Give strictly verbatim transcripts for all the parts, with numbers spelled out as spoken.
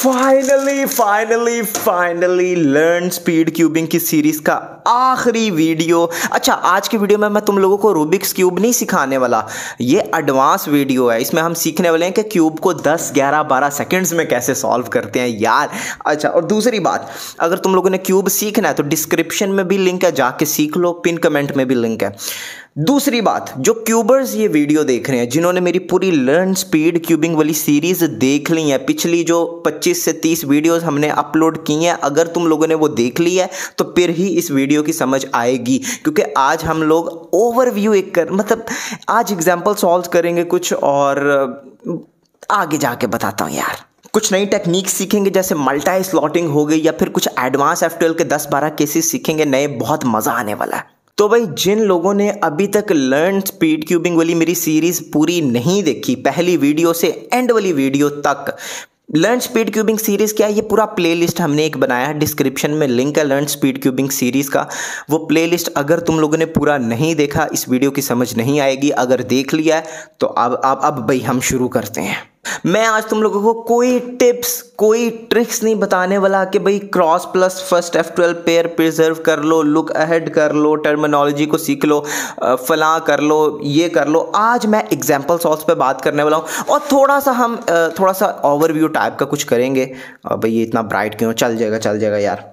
Finally finally finally learn speed cubing की series का आखिरी वीडियो। अच्छा, आज की वीडियो में मैं तुम लोगों को रूबिक्स क्यूब नहीं सिखाने वाला, ये एडवांस वीडियो है। इसमें हम सीखने वाले हैं कि क्यूब को दस, ग्यारह, बारह सेकंड्स में कैसे सॉल्व करते हैं यार। अच्छा, और दूसरी बात, अगर तुम लोगों ने क्यूब सीखना है तो डिस्क्रिप्शन में भी लिंक है, जाके सीख लो, पिन कमेंट में भी लिंक है। दूसरी बात, जो क्यूबर्स ये वीडियो देख रहे हैं, जिन्होंने मेरी पूरी लर्न स्पीड क्यूबिंग वाली सीरीज देख ली है, पिछली जो पच्चीस से तीस वीडियोस हमने अपलोड की हैं, अगर तुम लोगों ने वो देख ली है तो फिर ही इस वीडियो की समझ आएगी। क्योंकि आज हम लोग ओवरव्यू एक कर मतलब आज एग्जांपल सॉल्व करेंगे कुछ, और आगे जाके बताता हूँ यार। कुछ नई टेक्निक सीखेंगे, जैसे मल्टी स्लॉटिंग हो गई, या फिर कुछ एडवांस एफ ट्वेल्व के दस बारह केसेस सीखेंगे नए, बहुत मज़ा आने वाला है। तो भाई, जिन लोगों ने अभी तक लर्न स्पीड क्यूबिंग वाली मेरी सीरीज पूरी नहीं देखी, पहली वीडियो से एंड वाली वीडियो तक, लर्न स्पीड क्यूबिंग सीरीज क्या है, ये पूरा प्लेलिस्ट हमने एक बनाया है, डिस्क्रिप्शन में लिंक है लर्न स्पीड क्यूबिंग सीरीज का। वो प्लेलिस्ट अगर तुम लोगों ने पूरा नहीं देखा, इस वीडियो की समझ नहीं आएगी। अगर देख लिया है तो अब अब अब भाई हम शुरू करते हैं। मैं आज तुम लोगों को कोई टिप्स, कोई ट्रिक्स नहीं बताने वाला कि भाई cross plus first F twelve pair preserve कर लो, लुक अहेड कर लो, टर्मिनोलॉजी को सीख लो, फला कर लो, ये कर लो। आज मैं एग्जाम्पल सॉल्व पे बात करने वाला हूँ, और थोड़ा सा हम थोड़ा सा ओवरव्यू टाइप का कुछ करेंगे। भाई ये इतना ब्राइट क्यों, चल जाएगा चल जाएगा यार।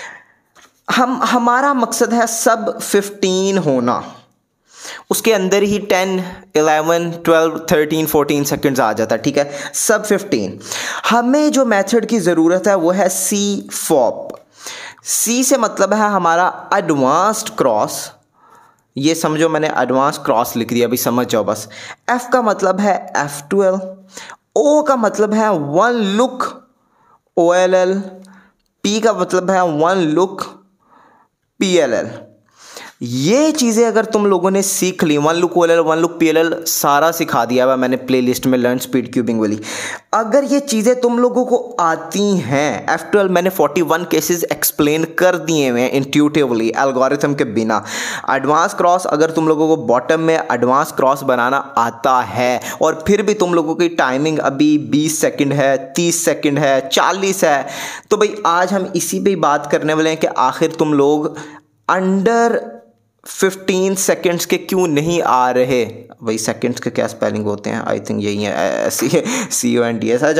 हम हमारा मकसद है सब फिफ्टीन होना, उसके अंदर ही ten, eleven, twelve, thirteen, fourteen seconds आ जाता है, ठीक है, सब फिफ्टीन। हमें जो मेथड की ज़रूरत है वो है सी फॉप। सी से मतलब है हमारा एडवांस्ड क्रॉस, ये समझो मैंने एडवांस क्रॉस लिख दिया, अभी समझ जाओ बस। एफ का मतलब है एफ ट्वेल्व, ओ का मतलब है one look O L L, P का मतलब है one look P L L. ये चीज़ें अगर तुम लोगों ने सीख ली, one look O L L, one look P L L, सारा सिखा दिया हुआ मैंने प्लेलिस्ट में लर्न स्पीड क्यूबिंग वाली। अगर ये चीज़ें तुम लोगों को आती हैं, एफ ट्वेल्व मैंने फोर्टी वन केसेस एक्सप्लेन कर दिए हुए हैं इंट्यूटिवली, एल्गोरिथम के बिना। एडवांस क्रॉस अगर तुम लोगों को बॉटम में एडवांस क्रॉस बनाना आता है, और फिर भी तुम लोगों की टाइमिंग अभी बीस सेकंड है, तीस सेकंड है, चालीस है, तो भाई आज हम इसी पे बात करने वाले हैं कि आखिर तुम लोग अंडर फिफ्टीन सेकंड्स के क्यों नहीं आ रहे। वही सेकंड्स के क्या स्पेलिंग होते हैं, आई थिंक यही है, C O N D S. अच्छा,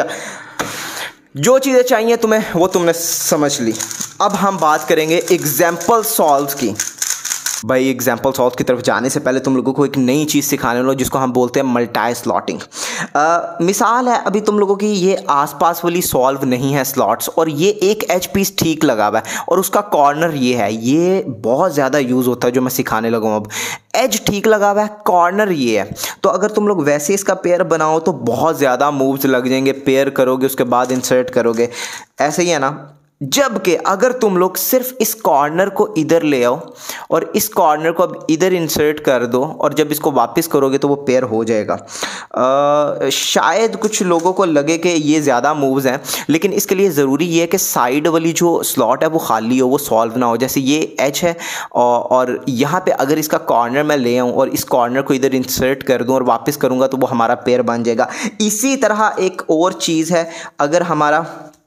जो चीज़ें चाहिए तुम्हें वो तुमने समझ ली। अब हम बात करेंगे एग्जाम्पल सॉल्व की। भाई एग्जाम्पल सॉल्व की तरफ जाने से पहले तुम लोगों को एक नई चीज़ सिखाने वाला, जिसको हम बोलते हैं मल्टी स्लॉटिंग। मिसाल है, अभी तुम लोगों की ये आसपास वाली सॉल्व नहीं है स्लॉट्स, और ये एक एज पीस ठीक लगा हुआ है, और उसका कॉर्नर ये है, ये बहुत ज़्यादा यूज़ होता है जो मैं सिखाने लगा हूँ अब। एज ठीक लगा हुआ है, कॉर्नर ये है, तो अगर तुम लोग वैसे इसका पेयर बनाओ तो बहुत ज़्यादा मूव्स लग जाएंगे। पेयर करोगे, उसके बाद इंसर्ट करोगे, ऐसे ही है ना। जबकि अगर तुम लोग सिर्फ इस कॉर्नर को इधर ले आओ और इस कॉर्नर को अब इधर इंसर्ट कर दो, और जब इसको वापस करोगे तो वो पेयर हो जाएगा। आ, शायद कुछ लोगों को लगे कि ये ज़्यादा मूव्स हैं, लेकिन इसके लिए ज़रूरी ये है कि साइड वाली जो स्लॉट है वो खाली हो, वो सॉल्व ना हो। जैसे ये एच है, और, और यहाँ पे अगर इसका कॉर्नर मैं ले आऊँ और इस कॉर्नर को इधर इंसर्ट कर दूँ और वापस करूँगा तो वो हमारा पेयर बन जाएगा। इसी तरह एक और चीज़ है, अगर हमारा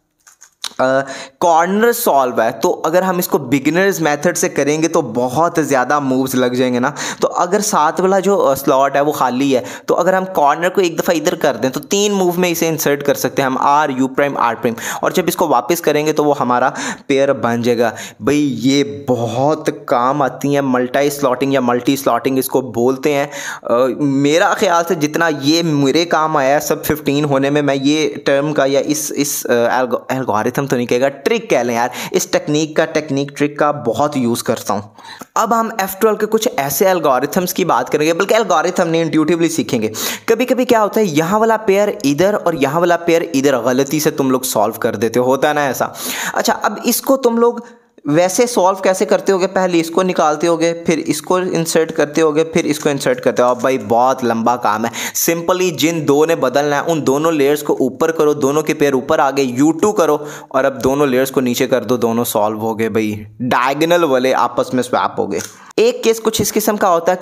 कॉर्नर uh, सॉल्व है, तो अगर हम इसको बिगिनर्स मेथड से करेंगे तो बहुत ज़्यादा मूव्स लग जाएंगे ना। तो अगर साथ वाला जो स्लॉट है वो खाली है, तो अगर हम कॉर्नर को एक दफ़ा इधर कर दें तो तीन मूव में इसे इंसर्ट कर सकते हैं हम, R U prime R prime, और जब इसको वापस करेंगे तो वो हमारा पेयर बन जाएगा। भाई ये बहुत काम आती है, मल्टी स्लॉटिंग या मल्टी स्लॉटिंग इसको बोलते हैं। uh, मेरा ख्याल से जितना ये मेरे काम आया है सब फिफ्टीन होने में, मैं ये टर्म का या इस इस एल्गोरिथम तो नहीं कहेगा, ट्रिक कह लें यार, इस टेक्निक का टेक्निक ट्रिक का बहुत यूज़ करता हूँ। अब हम एफ ट्वेल्व के कुछ ऐसे एल्गोरिथम्स की बात करेंगे, बल्कि एल्गोरिथम नहीं, इंट्यूटिवली सीखेंगे। कभी कभी क्या होता है, यहाँ वाला पेयर इधर और यहाँ वाला पेयर इधर गलती से तुम लोग सॉल्व कर देते हो, होता है ना ऐसा। अच्छा, अब इसको तुम लोग वैसे सॉल्व कैसे करते होगे, पहले इसको निकालते होगे, फिर इसको इंसर्ट करते होगे, फिर इसको इंसर्ट करते हो। अब भाई बहुत लंबा काम है। सिंपली जिन दो ने बदलना है उन दोनों लेयर्स को ऊपर करो, दोनों के पेयर ऊपर आ गए, यू टू करो, और अब दोनों लेयर्स को नीचे कर दो, दोनों सॉल्व हो गए। भाई डायगोनल वाले आपस में स्वैप हो गए। एक केस कुछ इस किस्म का होता है कि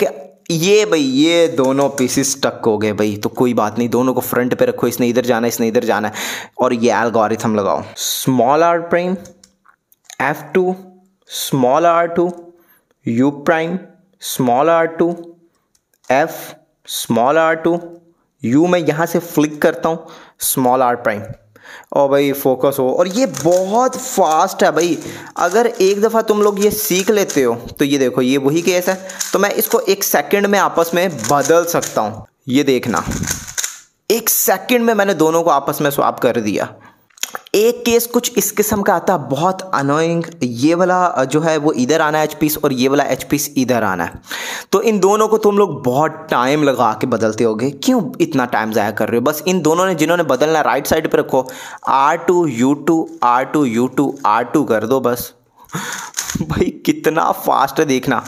ये भाई ये दोनों पीसेस स्टक हो गए भाई, तो कोई बात नहीं, दोनों को फ्रंट पे रखो, इसने इधर जाना है इसने इधर जाना है, और ये एल्गोरिथम लगाओ। Small R prime F two small R two U prime small R two F small R two U, मैं यहाँ से फ्लिक करता हूँ स्मॉल आर प्राइम, और भाई फोकस हो। और ये बहुत फास्ट है भाई, अगर एक दफ़ा तुम लोग ये सीख लेते हो तो ये देखो ये वही केस है, तो मैं इसको एक सेकंड में आपस में बदल सकता हूँ। ये देखना एक सेकंड में मैंने दोनों को आपस में स्वैप कर दिया। एक केस कुछ इस किस्म का आता है, बहुत अनोइंग, ये वाला जो है वो इधर आना है एच पीस और ये वाला एच पीस इधर आना है, तो इन दोनों को तुम लोग बहुत टाइम लगा के बदलते होगे। क्यों इतना टाइम ज़ाया कर रहे हो? बस इन दोनों ने जिन्होंने बदलना राइट साइड पे रखो, R two U two R two U two R two कर दो बस। भाई कितना फास्ट है देखना,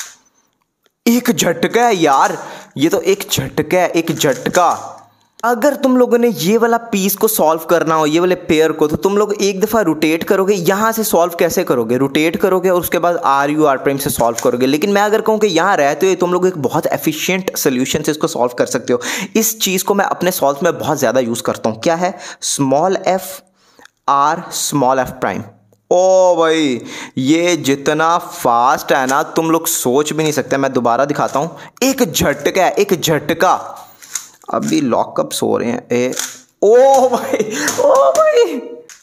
एक झटका है यार, ये तो एक झटका है, एक झटका। अगर तुम लोगों ने ये वाला पीस को सॉल्व करना हो, ये वाले पेयर को, तो तुम लोग एक दफ़ा रोटेट करोगे। यहाँ से सॉल्व कैसे करोगे? रोटेट करोगे और उसके बाद आर यू आर प्राइम से सॉल्व करोगे। लेकिन मैं अगर कहूँ कि यहाँ रहते हुए तुम लोग एक बहुत एफिशिएंट सोल्यूशन से इसको सॉल्व कर सकते हो। इस चीज़ को मैं अपने सॉल्व में बहुत ज़्यादा यूज़ करता हूँ। क्या है? Small F R small F prime. ओ भाई ये जितना फास्ट है ना तुम लोग सोच भी नहीं सकते। मैं दोबारा दिखाता हूँ, एक झटका है, एक झटका। अभी लॉकअप सो रहे हैं ए, ओ भाई ओ भाई।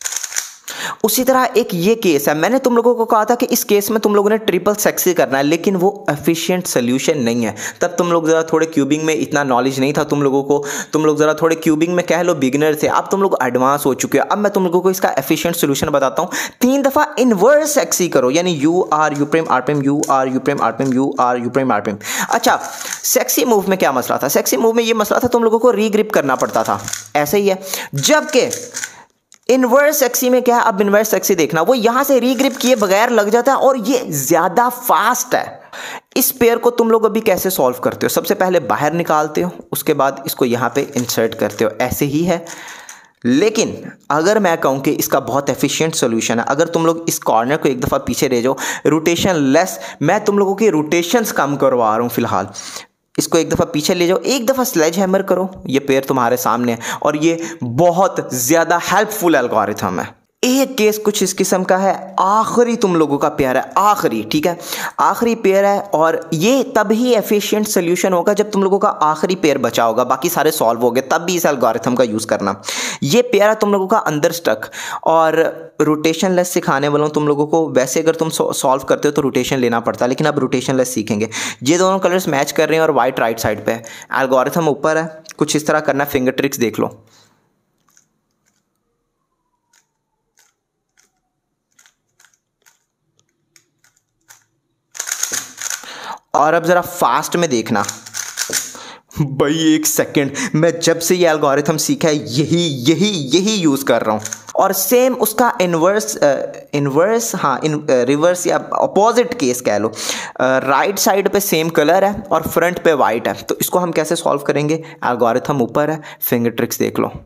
उसी तरह एक ये केस है, मैंने तुम लोगों को कहा था कि इस केस में तुम लोगों ने ट्रिपल सेक्सी करना है, लेकिन वो एफिशिएंट सोल्यूशन नहीं है। तब तुम लोग ज़रा थोड़े क्यूबिंग में इतना नॉलेज नहीं था तुम लोगों को, तुम लोग ज़रा थोड़े क्यूबिंग में कह लो बिगिनर थे। अब तुम लोग एडवांस हो चुके हो। अब मैं तुम लोगों को इसका एफिशिएंट सोल्यूशन बताता हूँ। तीन दफ़ा इनवर्स सेक्सी करो, यानी U R U prime R prime U R U prime R prime U R U prime R prime. अच्छा, सेक्सी मूव में क्या मसला था? सेक्सी मूव में ये मसला था तुम लोगों को रीग्रिप करना पड़ता था, ऐसे ही है। जबकि इनवर्स सेक्सी में क्या है? अब इनवर्स सेक्सी देखना, वो यहां से रीग्रिप किए बगैर लग जाता है और ये ज्यादा फास्ट है। इस पेयर को तुम लोग अभी कैसे सॉल्व करते हो? सबसे पहले बाहर निकालते हो, उसके बाद इसको यहां पे इंसर्ट करते हो, ऐसे ही है। लेकिन अगर मैं कहूं कि इसका बहुत एफिशिएंट सॉल्यूशन है, अगर तुम लोग इस कॉर्नर को एक दफ़ा पीछे ले जाओ, रोटेशन लेस, मैं तुम लोगों की रोटेशंस कम करवा रहा हूं फिलहाल। इसको एक दफ़ा पीछे ले जाओ, एक दफ़ा स्लेज हैमर करो, ये पेयर तुम्हारे सामने है और ये बहुत ज़्यादा हेल्पफुल एल्गोरिथम है। एक केस कुछ इस किस्म का है, आखिरी तुम लोगों का पेयर है, आखिरी, ठीक है, आखिरी पेयर है। और ये तब ही एफिशिएंट सोल्यूशन होगा जब तुम लोगों का आखिरी पेयर बचा होगा, बाकी सारे सॉल्व हो गए, तब भी इस एल्गोरिथम का यूज़ करना। ये पेयर है तुम लोगों का अंदर स्टक, और रोटेशन लेस सिखाने वालों तुम लोगों को। वैसे अगर तुम सॉल्व करते हो तो रोटेशन लेना पड़ता है, लेकिन अब रोटेशन लेस सीखेंगे। ये दोनों कलर्स मैच कर रहे हैं और वाइट राइट साइड पे है, एल्गोरिथम ऊपर है। कुछ इस तरह करना, फिंगर ट्रिक्स देख लो। और अब ज़रा फास्ट में देखना भाई, एक सेकंड, मैं जब से ये एल्गोरिथम सीखा है यही यही यही यूज़ कर रहा हूँ। और सेम उसका इन्वर्स इन्वर्स हाँ इन रिवर्स या अपोजिट केस कह लो। राइट साइड पे सेम कलर है और फ्रंट पे वाइट है, तो इसको हम कैसे सॉल्व करेंगे? एल्गोरिथम ऊपर है, फिंगर ट्रिक्स देख लो।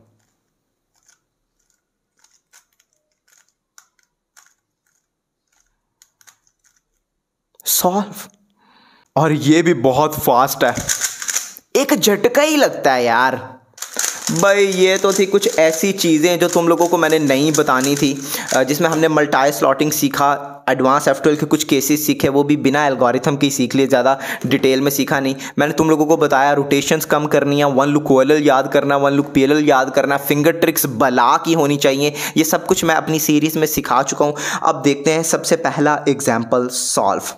सॉल्व। और ये भी बहुत फास्ट है, एक झटका ही लगता है यार। भाई ये तो थी कुछ ऐसी चीज़ें जो तुम लोगों को मैंने नहीं बतानी थी, जिसमें हमने मल्टी स्लॉटिंग सीखा, एडवांस एफ ट्वेल्व के कुछ केसेस सीखे, वो भी बिना एल्गोरिथम के सीख लिए, ज़्यादा डिटेल में सीखा नहीं। मैंने तुम लोगों को बताया रोटेशंस कम करनी है, one look O L L याद करना, one look P L L याद करना, फिंगर ट्रिक्स बला की होनी चाहिए। ये सब कुछ मैं अपनी सीरीज़ में सिखा चुका हूँ। अब देखते हैं सबसे पहला एग्जाम्पल सॉल्व।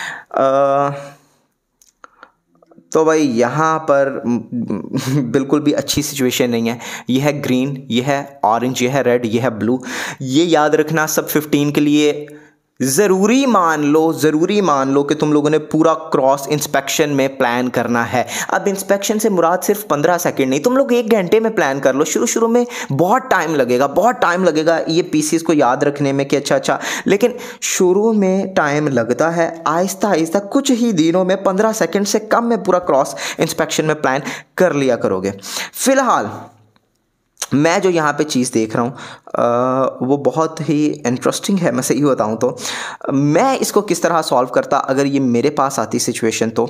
तो भाई यहाँ पर बिल्कुल भी अच्छी सिचुएशन नहीं है। ये है ग्रीन, ये है ऑरेंज, ये है रेड, ये है ब्लू। ये याद रखना सब फिफ्टीन के लिए ज़रूरी मान लो, ज़रूरी मान लो कि तुम लोगों ने पूरा क्रॉस इंस्पेक्शन में प्लान करना है। अब इंस्पेक्शन से मुराद सिर्फ पंद्रह सेकंड नहीं, तुम लोग एक घंटे में प्लान कर लो। शुरू शुरू में बहुत टाइम लगेगा, बहुत टाइम लगेगा ये पीसीस को याद रखने में कि अच्छा अच्छा, लेकिन शुरू में टाइम लगता है। आहिस्ता आहिस्ता कुछ ही दिनों में पंद्रह सेकेंड से कम में पूरा क्रॉस इंस्पेक्शन में प्लान कर लिया करोगे। फ़िलहाल मैं जो यहाँ पे चीज़ देख रहा हूँ वो बहुत ही इंटरेस्टिंग है। मैं सही बताऊँ तो मैं इसको किस तरह सॉल्व करता अगर ये मेरे पास आती सिचुएशन। तो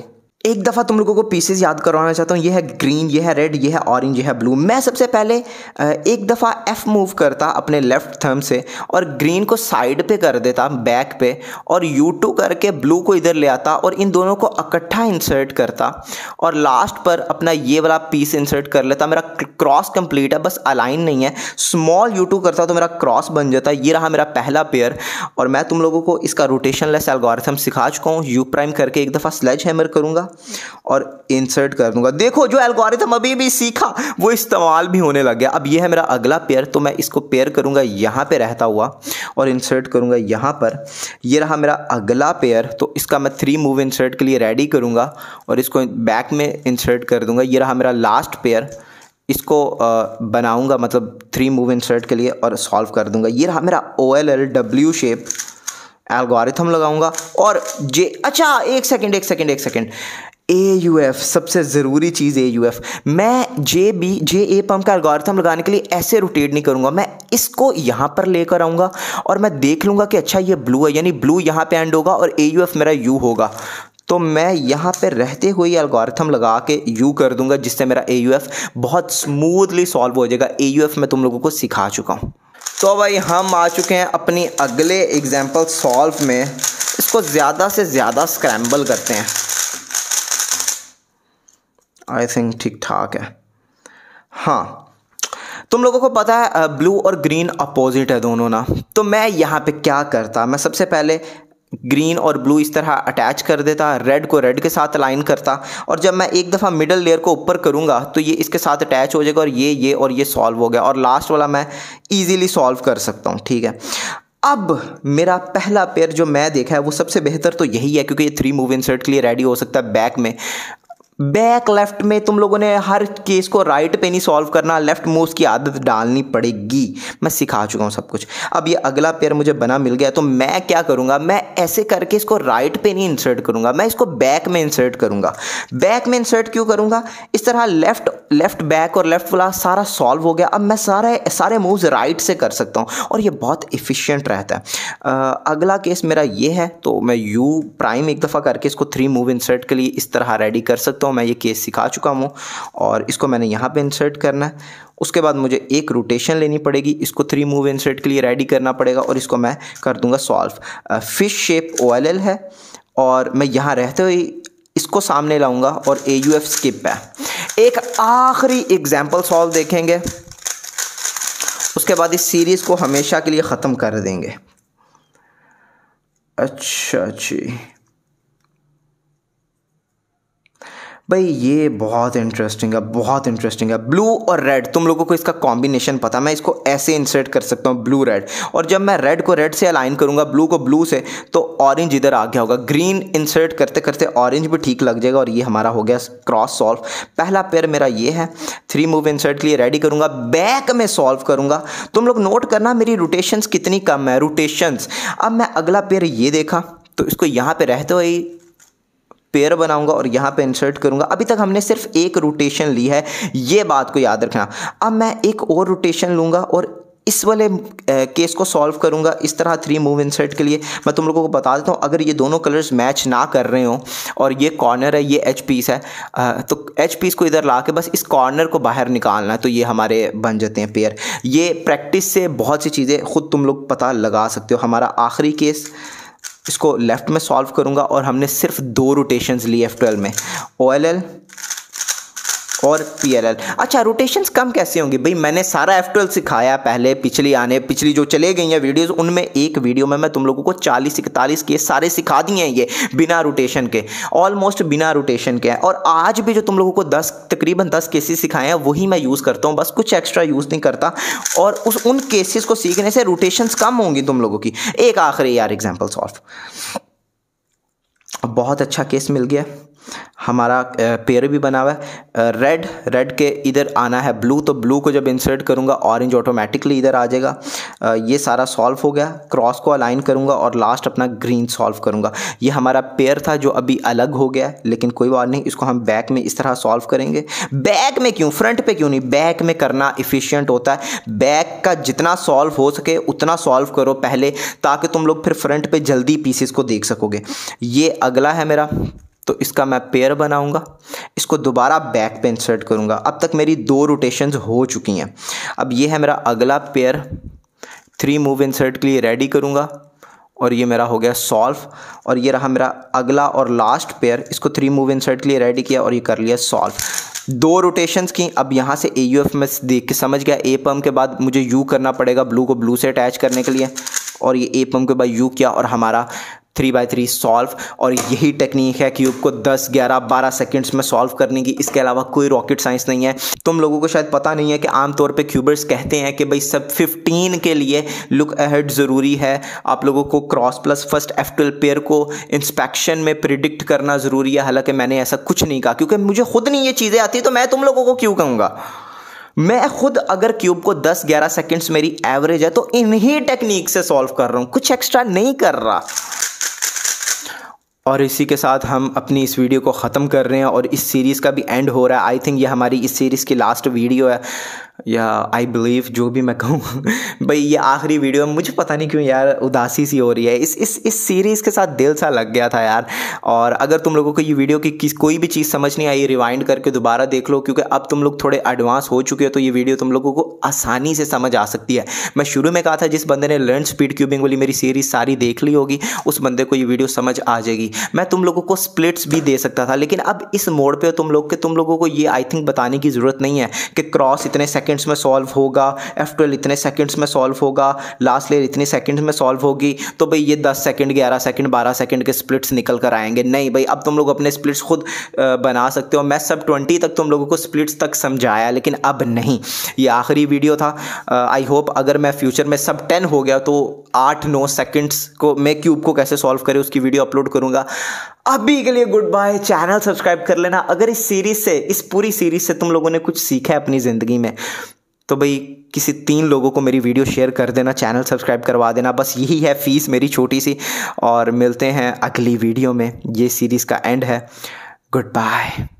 एक दफ़ा तुम लोगों को पीसेस याद करवाना चाहता हूँ। ये है ग्रीन, ये है रेड, ये है ऑरेंज, ये है ब्लू। मैं सबसे पहले एक दफ़ा एफ मूव करता अपने लेफ्ट थंब से और ग्रीन को साइड पे कर देता बैक पे, और यू टू करके ब्लू को इधर ले आता और इन दोनों को इकट्ठा इंसर्ट करता और लास्ट पर अपना ये वाला पीस इंसर्ट कर लेता। मेरा क्रॉस कंप्लीट है, बस अलाइन नहीं है। स्मॉल यू टू करता तो मेरा क्रॉस बन जाता। ये रहा मेरा पहला पेयर, और मैं तुम लोगों को इसका रोटेशनलेस एल्गोरिथम सिखा चुका हूँ। यू प्राइम करके एक दफ़ा स्लेज हैमर करूँगा और इंसर्ट कर दूंगा। देखो जो एल्गोरिथम अभी भी सीखा वो इस्तेमाल भी होने लग गया। अब ये है मेरा अगला पेयर, तो मैं इसको पेयर करूंगा यहाँ पे रहता हुआ और इंसर्ट करूंगा यहाँ पर। ये रहा मेरा अगला पेयर, तो इसका मैं थ्री मूव इंसर्ट के लिए रेडी करूंगा और इसको बैक में इंसर्ट कर दूंगा। ये रहा मेरा लास्ट पेयर, इसको बनाऊंगा मतलब थ्री मूव इंसर्ट के लिए और सॉल्व कर दूंगा। ये रहा मेरा O L L W shape algorithm लगाऊंगा और जे अच्छा एक सेकंड एक सेकंड एक सेकंड ए यू एफ, सबसे ज़रूरी चीज़ ए यू एफ। मैं जे बी जे ए पम्प का एल्गोरिथम लगाने के लिए ऐसे रोटेट नहीं करूँगा, मैं इसको यहाँ पर लेकर आऊँगा और मैं देख लूँगा कि अच्छा ये ब्लू है, यानी ब्लू यहाँ पे एंड होगा और ए यू एफ मेरा यू होगा। तो मैं यहाँ पे रहते हुए एल्गोरिथम लगा के यू कर दूँगा, जिससे मेरा ए यू एफ बहुत स्मूथली सॉल्व हो जाएगा। ए यू एफ मैं तुम लोगों को सिखा चुका हूँ। तो भाई हम आ चुके हैं अपनी अगले एग्जाम्पल सॉल्व में। इसको ज़्यादा से ज़्यादा स्क्रैम्बल करते हैं। आई थिंक ठीक ठाक है। हाँ, तुम लोगों को पता है ब्लू और ग्रीन अपोजिट है दोनों ना। तो मैं यहाँ पे क्या करता, मैं सबसे पहले ग्रीन और ब्लू इस तरह अटैच कर देता, रेड को रेड के साथ अलाइन करता, और जब मैं एक दफ़ा मिडल लेयर को ऊपर करूँगा तो ये इसके साथ अटैच हो जाएगा और ये ये और ये सॉल्व हो गया, और लास्ट वाला मैं ईजीली सॉल्व कर सकता हूँ। ठीक है, अब मेरा पहला पेयर जो मैं देखा है वो सबसे बेहतर तो यही है, क्योंकि ये थ्री मूव इंसर्ट के लिए रेडी हो सकता है बैक में। बैक लेफ्ट में तुम लोगों ने हर केस को राइट पे नहीं सॉल्व करना, लेफ्ट मूव्स की आदत डालनी पड़ेगी। मैं सिखा चुका हूँ सब कुछ। अब ये अगला पेयर मुझे बना मिल गया, तो मैं क्या करूँगा, मैं ऐसे करके इसको राइट पे नहीं इंसर्ट करूँगा, मैं इसको बैक में इंसर्ट करूँगा। बैक में इंसर्ट क्यों करूँगा, इस तरह लेफ्ट लेफ्ट बैक और लेफ्ट वाला सारा सॉल्व हो गया। अब मैं सारे सारे मूव्स राइट से कर सकता हूँ और ये बहुत इफिशियंट रहता है। आ, अगला केस मेरा ये है, तो मैं यू प्राइम एक दफ़ा करके इसको थ्री मूव इंसर्ट के लिए इस तरह रेडी कर सकता हूँ। मैं ये केस सिखा चुका हूँ और इसको मैंने यहाँ पे इंसर्ट करना है। उसके बाद मुझे एक रोटेशन लेनी पड़ेगी, इसको थ्री मूव इंसर्ट के लिए रेडी करना पड़ेगा और इसको मैं कर दूंगा solve. Fish shape O L L है और मैं यहाँ रहते हुए इसको सामने लाऊंगा और ए यू एफ स्किप है। एक आखिरी एग्जाम्पल सॉल्व देखेंगे, उसके बाद इस सीरीज को हमेशा के लिए ख़त्म कर देंगे। अच्छा जी भाई, ये बहुत इंटरेस्टिंग है, बहुत इंटरेस्टिंग है। ब्लू और रेड, तुम लोगों को इसका कॉम्बिनेशन पता है। मैं इसको ऐसे इंसर्ट कर सकता हूँ ब्लू रेड, और जब मैं रेड को रेड से अलाइन करूँगा, ब्लू को ब्लू से, तो ऑरेंज इधर आ गया होगा। ग्रीन इंसर्ट करते करते ऑरेंज भी ठीक लग जाएगा और ये हमारा हो गया क्रॉस सॉल्व। पहला पेयर मेरा ये है, थ्री मूव इंसर्ट के लिए रेडी करूँगा, बैक में सॉल्व करूँगा। तुम लोग नोट करना मेरी रोटेशंस कितनी कम है, रोटेशंस। अब मैं अगला पेयर ये देखा, तो इसको यहाँ पे रहते हुए पेयर बनाऊंगा और यहाँ पे इंसर्ट करूंगा। अभी तक हमने सिर्फ एक रोटेशन ली है, ये बात को याद रखना। अब मैं एक और रोटेशन लूँगा और इस वाले केस को सॉल्व करूंगा इस तरह थ्री मूव इंसर्ट के लिए। मैं तुम लोगों को बता देता हूँ, अगर ये दोनों कलर्स मैच ना कर रहे हो और ये कॉर्नर है, ये एच पीस है, तो एच पीस को इधर ला के बस इस कॉर्नर को बाहर निकालना है, तो ये हमारे बन जाते हैं पेयर। ये प्रैक्टिस से बहुत सी चीज़ें खुद तुम लोग पता लगा सकते हो। हमारा आखिरी केस, इसको लेफ्ट में सॉल्व करूंगा और हमने सिर्फ दो रोटेशंस ली एफ ट्वेल्व में, ओ एल एल और पी एल एल। अच्छा, रोटेशंस कम कैसे होंगी भाई, मैंने सारा एफ ट्वेल्व सिखाया पहले, पिछली आने पिछली जो चले गई हैं वीडियोस, उनमें एक वीडियो में मैं तुम लोगों को चालीस इकतालीस केस सारे सिखा दिए हैं, ये बिना रोटेशन के, ऑलमोस्ट बिना रोटेशन के हैं। और आज भी जो तुम लोगों को दस तकरीबन दस केसेस सिखाए हैं वही मैं यूज़ करता हूँ, बस कुछ एक्स्ट्रा यूज़ नहीं करता। और उस उन केसेस को सीखने से रोटेशंस कम होंगी तुम लोगों की। एक आखिरी यार एग्जाम्पल सॉल्व, बहुत अच्छा केस मिल गया, हमारा पेयर भी बना हुआ है। रेड रेड के इधर आना है ब्लू, तो ब्लू को जब इंसर्ट करूंगा ऑरेंज ऑटोमेटिकली इधर आ जाएगा। ये सारा सॉल्व हो गया, क्रॉस को अलाइन करूंगा और लास्ट अपना ग्रीन सॉल्व करूंगा। ये हमारा पेयर था जो अभी अलग हो गया, लेकिन कोई बात नहीं, इसको हम बैक में इस तरह सॉल्व करेंगे। बैक में क्यों, फ्रंट पे क्यों नहीं, बैक में करना इफिशियंट होता है। बैक का जितना सॉल्व हो सके उतना सॉल्व करो पहले, ताकि तुम लोग फिर फ्रंट पे जल्दी पीसेस को देख सकोगे। ये अगला है मेरा, तो इसका मैं पेयर बनाऊंगा, इसको दोबारा बैक पे इंसर्ट करूंगा। अब तक मेरी दो रोटेशंस हो चुकी हैं। अब ये है मेरा अगला पेयर, थ्री मूव इंसर्ट के लिए रेडी करूंगा और ये मेरा हो गया सॉल्व। और ये रहा मेरा अगला और लास्ट पेयर, इसको थ्री मूव इंसर्ट के लिए रेडी किया और ये कर लिया सॉल्व। दो रोटेशंस की। अब यहाँ से ए यू एफ में देख के समझ गया, ए पम्प के बाद मुझे यू करना पड़ेगा ब्लू को ब्लू से अटैच करने के लिए, और ये ए पम्प के बाद यू किया और हमारा थ्री बाई थ्री सॉल्व। और यही टेक्निक है क्यूब को दस, ग्यारह, बारह सेकंड्स में सॉल्व करने की। इसके अलावा कोई रॉकेट साइंस नहीं है। तुम लोगों को शायद पता नहीं है कि आमतौर पे क्यूबर्स कहते हैं कि भाई सब फिफ्टीन के लिए लुक अहेड ज़रूरी है। आप लोगों को cross plus first F twelve pair को इंस्पेक्शन में प्रिडिक्ट करना ज़रूरी है। हालांकि मैंने ऐसा कुछ नहीं कहा, क्योंकि मुझे खुद नहीं ये चीज़ें आती, तो मैं तुम लोगों को क्यों कहूँगा। मैं खुद अगर क्यूब को दस ग्यारह सेकंड्स मेरी एवरेज है तो इन्हीं टेक्निक से सॉल्व कर रहा हूँ, कुछ एक्स्ट्रा नहीं कर रहा। और इसी के साथ हम अपनी इस वीडियो को ख़त्म कर रहे हैं और इस सीरीज़ का भी एंड हो रहा है। आई थिंक ये हमारी इस सीरीज़ की लास्ट वीडियो है, या आई बिलीव, जो भी मैं कहूँ भाई ये आखिरी वीडियो है। मुझे पता नहीं क्यों यार उदासी सी हो रही है। इस इस इस सीरीज़ के साथ दिल सा लग गया था यार। और अगर तुम लोगों को ये वीडियो की किस कोई भी चीज़ समझ नहीं आई, रिवाइंड करके दोबारा देख लो, क्योंकि अब तुम लोग थोड़े एडवांस हो चुके हो, तो ये वीडियो तुम लोगों को आसानी से समझ आ सकती है। मैं शुरू में कहा था जिस बंदे ने लर्न स्पीड क्यूबिंग वाली मेरी सीरीज़ सारी देख ली होगी, उस बंदे को ये वीडियो समझ आ जाएगी। मैं तुम लोगों को स्प्लिट्स भी दे सकता था, लेकिन अब इस मोड पे तुम लोग के तुम लोगों को ये आई थिंक बताने की ज़रूरत नहीं है कि क्रॉस इतने सेकंड्स में सॉल्व होगा, एफ ट्वेल्व इतने सेकंड्स में सॉल्व होगा, लास्ट लेयर इतने सेकंड्स में सॉल्व होगी, तो भाई ये दस सेकंड, ग्यारह सेकंड, बारह सेकंड के स्प्लिट्स निकल कर आएंगे। नहीं भाई, अब तुम लोग अपने स्प्लिट्स खुद बना सकते हो। मैं सब ट्वेंटी तक तुम लोगों को स्प्लिट्स तक समझाया, लेकिन अब नहीं। ये आखिरी वीडियो था। आई होप अगर मैं फ्यूचर में सब टेन हो गया तो आठ नौ सेकंड्स को मैं क्यूब को कैसे सॉल्व करें उसकी वीडियो अपलोड करूंगा। अभी के लिए गुड बाय। चैनल सब्सक्राइब कर लेना। अगर इस सीरीज से, इस पूरी सीरीज से तुम लोगों ने कुछ सीखा है अपनी ज़िंदगी में, तो भाई किसी तीन लोगों को मेरी वीडियो शेयर कर देना, चैनल सब्सक्राइब करवा देना। बस यही है फीस मेरी छोटी सी। और मिलते हैं अगली वीडियो में। ये सीरीज़ का एंड है। Good bye.